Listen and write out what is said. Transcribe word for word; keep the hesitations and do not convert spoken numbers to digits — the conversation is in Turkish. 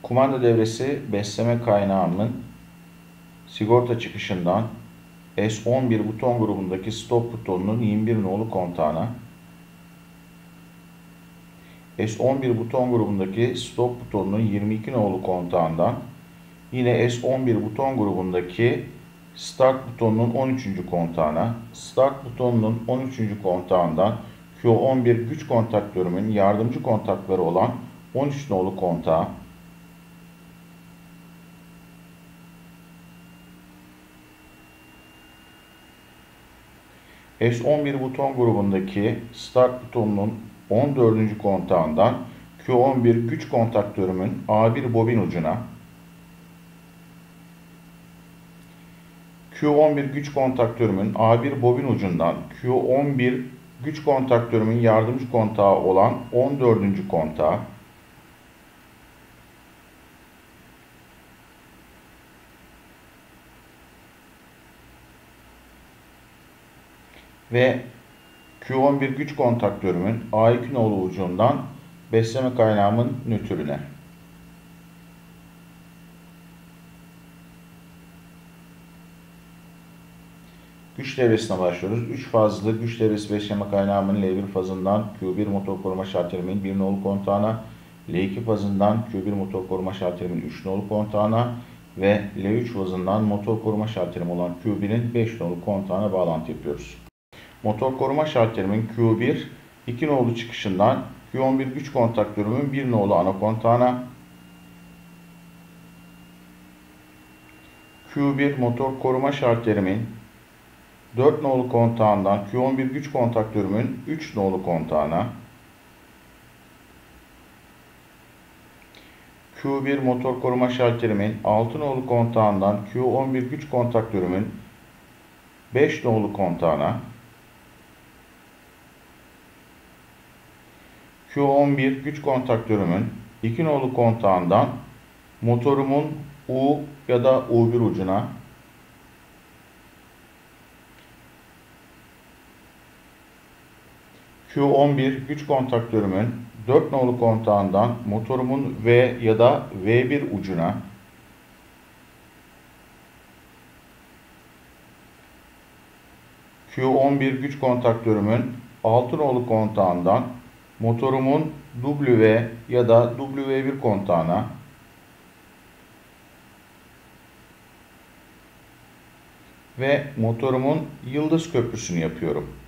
Kumanda devresi besleme kaynağımın sigorta çıkışından S on bir buton grubundaki stop butonunun yirmi bir nolu kontağına, S on bir buton grubundaki stop butonunun yirmi iki nolu kontağından, yine S on bir buton grubundaki start butonunun on üçüncü kontağına, start butonunun on üçüncü kontağından Q on bir güç kontaktörümün yardımcı kontakları olan on üç nolu kontağa, S on bir buton grubundaki start butonunun on dördüncü kontağından Q on bir güç kontaktörümün A bir bobin ucuna, Q on bir güç kontaktörümün A bir bobin ucundan Q on bir güç kontaktörümün yardımcı kontağı olan on dördüncü kontağa, ve Q on bir güç kontaktörümün A iki nolu ucundan besleme kaynağımın nötrüne. Güç devresine başlıyoruz. üç fazlı güç devresi besleme kaynağımın L bir fazından Q bir motor koruma şartelimin bir nolu kontağına, L iki fazından Q bir motor koruma şartelimin üç nolu kontağına ve L üç fazından motor koruma şartelim olan Q bir'in beş nolu kontağına bağlantı yapıyoruz. Motor koruma şartelimin Q bir iki nolu çıkışından Q on bir güç kontaktörümün bir nolu ana kontağına, Q bir motor koruma şartelimin dört nolu kontağından Q on bir güç kontaktörümün üç nolu kontağına, Q bir motor koruma şartelimin altı nolu kontağından Q on bir güç kontaktörümün beş nolu kontağına, Q on bir güç kontaktörümün iki nolu kontağından motorumun U ya da U bir ucuna, Q on bir güç kontaktörümün dört nolu kontağından motorumun V ya da V bir ucuna, Q on bir güç kontaktörümün altı nolu kontağından motorumun W ya da W bir kontağına, ve motorumun yıldız köprüsünü yapıyorum.